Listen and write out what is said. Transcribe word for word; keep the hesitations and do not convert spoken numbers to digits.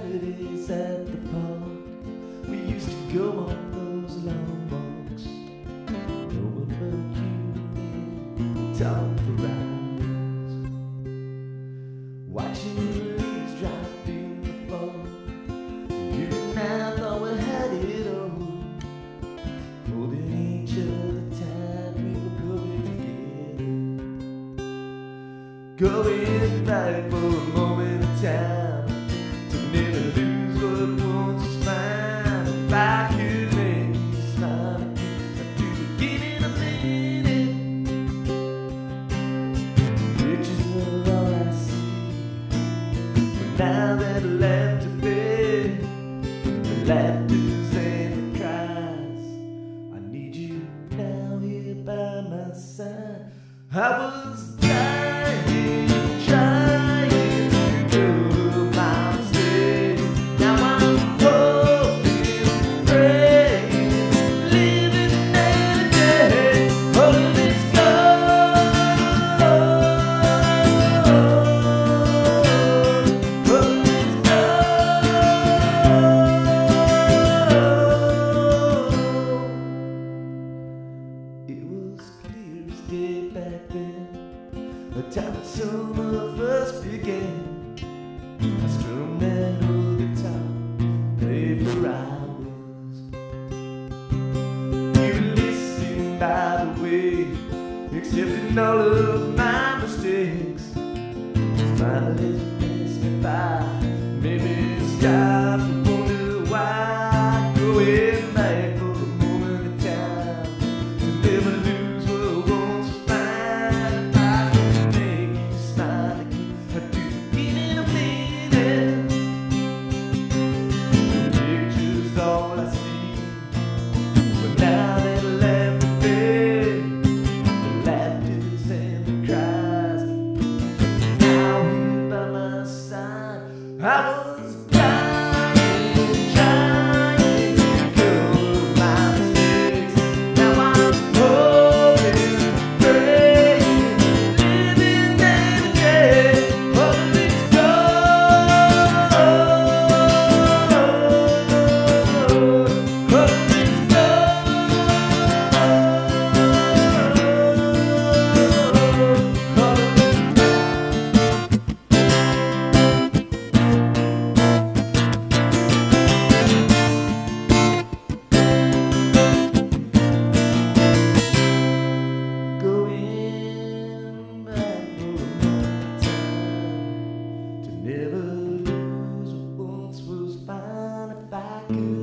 Saturdays at the park, we used to go on those long walks. No one but you and me talked for hours, watching the leaves drop in the fall. You and I thought we had it all, holding each other tight, we were going together. Going back for a moment of time, to never lose what once was mine. If I could make you smile, I'd do it in a minute. Pictures are all I see, but now that I left to bed, the laughters and the cries, I need you now here by my side. I was dying, trying to do my mistakes. Now I'm hoping, praying, living every day, hoping it's gone, hoping it's gone. It was clear as day back then, the time that some of us began. I strummed that old guitar, played for hours. You listened, by the way, accepting all of my mistakes. Finally passed me by, made me stop to wonder why. Going back for a moment of time, to never lose what once was mine. If I could make you smile again, I'd do it in a minute. The picture's all I see, but now that I left the bed, the laughters and the cries, now here by my side, I was dying, trying to cover my mistakes. Now I'm hoping, praying, living every day, hoping it's gone, hoping it's going back for a moment of time, to never lose what once was fine. If I could